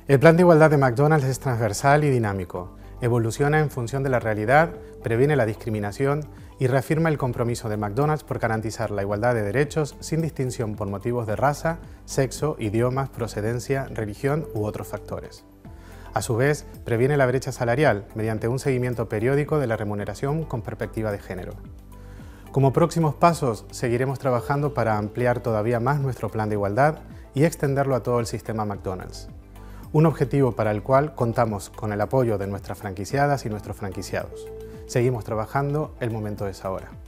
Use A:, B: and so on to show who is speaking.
A: El plan de igualdad de McDonald's es transversal y dinámico. Evoluciona en función de la realidad, previene la discriminación y reafirma el compromiso de McDonald's por garantizar la igualdad de derechos sin distinción por motivos de raza, sexo, idiomas, procedencia, religión u otros factores. A su vez, previene la brecha salarial mediante un seguimiento periódico de la remuneración con perspectiva de género. Como próximos pasos, seguiremos trabajando para ampliar todavía más nuestro plan de igualdad y extenderlo a todo el sistema McDonald's. Un objetivo para el cual contamos con el apoyo de nuestras franquiciadas y nuestros franquiciados. Seguimos trabajando, el momento es ahora.